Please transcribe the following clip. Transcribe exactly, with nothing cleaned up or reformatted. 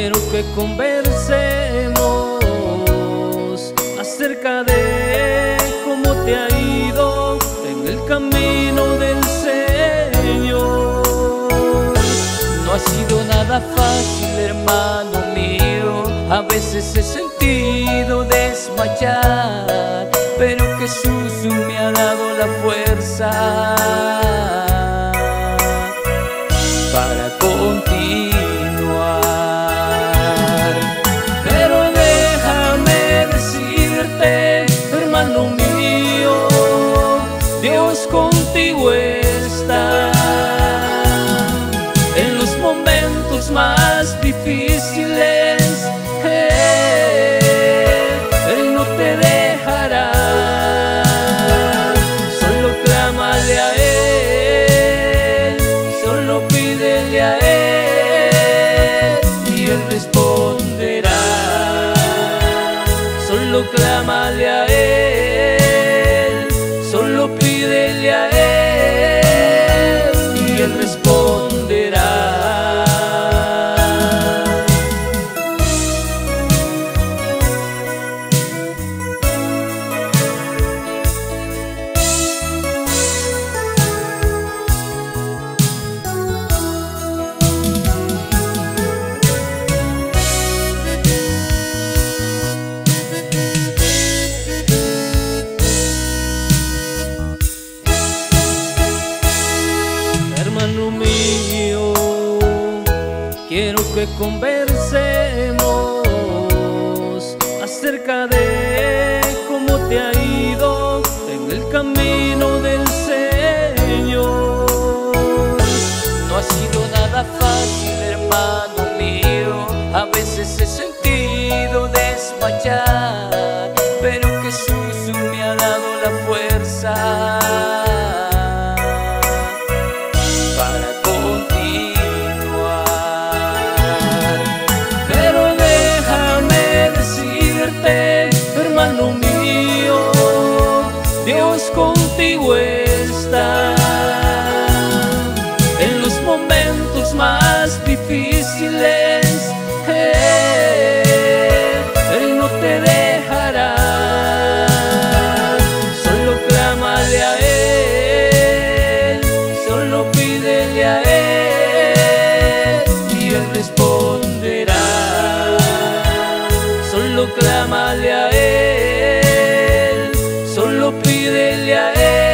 quiero que conversemos acerca de cómo te ha ido en el camino del Señor. No ha sido nada fácil, hermano mío, a veces he sentido desmayar, pero Jesús me ha dado la fuerza para continuar. Pero déjame decirte, hermano mío, Dios contigo está en los momentos más difíciles. Él no te dejará, solo clámale a Él, solo pídele a Él y Él responderá. Solo clámale a Él, solo pídele a Él y Él responderá. Hermano mío, quiero que conversemos acerca de cómo te ha ido en el camino del Señor. No ha sido nada fácil, hermano mío, a veces he sentido desmayar, pero Jesús me ha dado la fuerza para continuar. Pero déjame decirte, hermano mío, Dios contigo está en los momentos más difíciles. Él no te dejará, solo clámale a Él, solo pídele a Él y Él responderá. Solo clámale a Él, solo pídele a Él